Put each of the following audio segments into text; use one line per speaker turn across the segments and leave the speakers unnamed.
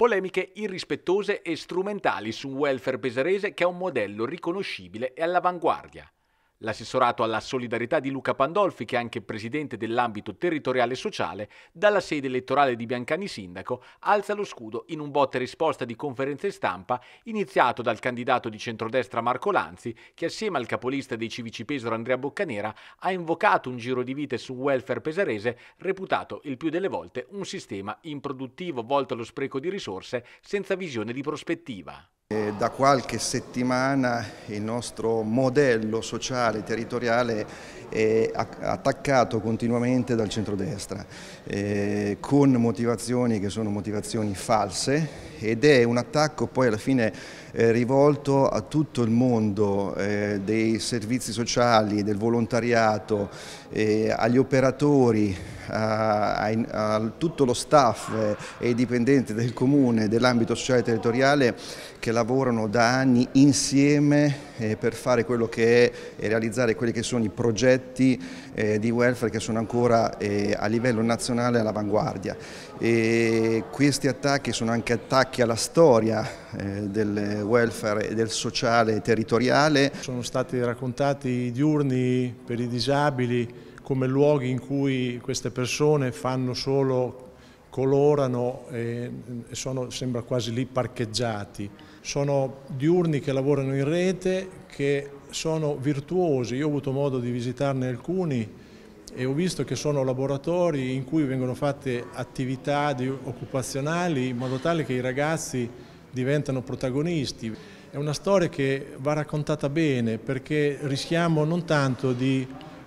Polemiche irrispettose e strumentali su un welfare pesarese che è un modello riconoscibile e all'avanguardia. L'assessorato alla solidarietà di Luca Pandolfi, che è anche presidente dell'ambito territoriale sociale, dalla sede elettorale di Biancani sindaco, alza lo scudo in un botta e risposta di conferenze stampa iniziato dal candidato di centrodestra Marco Lanzi, che assieme al capolista dei Civici Pesaro Andrea Boccanera ha invocato un giro di vite sul welfare pesarese reputato il più delle volte un sistema improduttivo volto allo spreco di risorse senza visione di prospettiva.
Da qualche settimana il nostro modello sociale territoriale è attaccato continuamente dal centrodestra con motivazioni che sono motivazioni false, ed è un attacco poi alla fine rivolto a tutto il mondo dei servizi sociali, del volontariato, agli operatori, a tutto lo staff e ai dipendenti del comune, dell'ambito sociale territoriale, che lavorano da anni insieme per fare quello che è e realizzare quelli che sono i progetti di welfare che sono ancora a livello nazionale all'avanguardia. Questi attacchi sono anche attacchi alla storia del welfare e del sociale territoriale.
Sono stati raccontati i diurni per i disabili come luoghi in cui queste persone fanno solo, colorano e sembra quasi lì parcheggiati. Sono diurni che lavorano in rete, che sono virtuosi. Io ho avuto modo di visitarne alcuni e ho visto che sono laboratori in cui vengono fatte attività occupazionali in modo tale che i ragazzi diventano protagonisti. È una storia che va raccontata bene, perché rischiamo non tanto di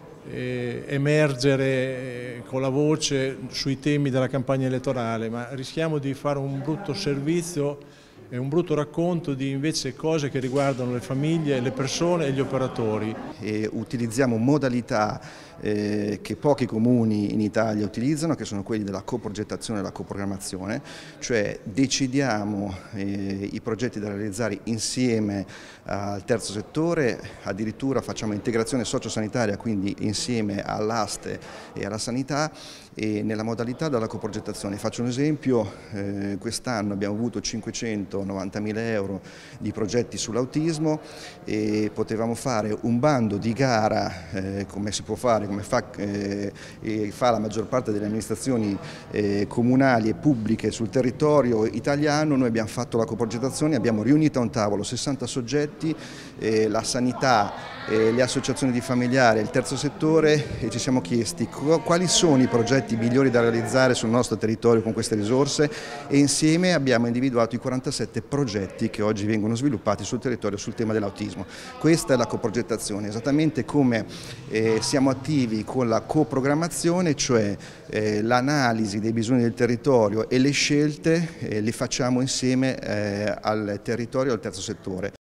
emergere con la voce sui temi della campagna elettorale, ma rischiamo di fare un brutto servizio e un brutto racconto di invece cose che riguardano le famiglie, le persone e gli operatori.
Utilizziamo modalità che pochi comuni in Italia utilizzano, che sono quelli della coprogettazione e della coprogrammazione, cioè decidiamo i progetti da realizzare insieme al terzo settore, addirittura facciamo integrazione sociosanitaria, quindi insieme all'Aste e alla sanità, e nella modalità della coprogettazione. Faccio un esempio: quest'anno abbiamo avuto 590.000 euro di progetti sull'autismo e potevamo fare un bando di gara, come si può fare, come fa la maggior parte delle amministrazioni comunali e pubbliche sul territorio italiano. Noi abbiamo fatto la coprogettazione, abbiamo riunito a un tavolo 60 soggetti, la sanità, le associazioni di familiari, il terzo settore, e ci siamo chiesti quali sono i progetti migliori da realizzare sul nostro territorio con queste risorse, e insieme abbiamo individuato i 47 progetti che oggi vengono sviluppati sul territorio sul tema dell'autismo. Questa è la coprogettazione, esattamente come siamo attivi con la coprogrammazione, cioè l'analisi dei bisogni del territorio e le scelte le facciamo insieme al territorio e al terzo settore.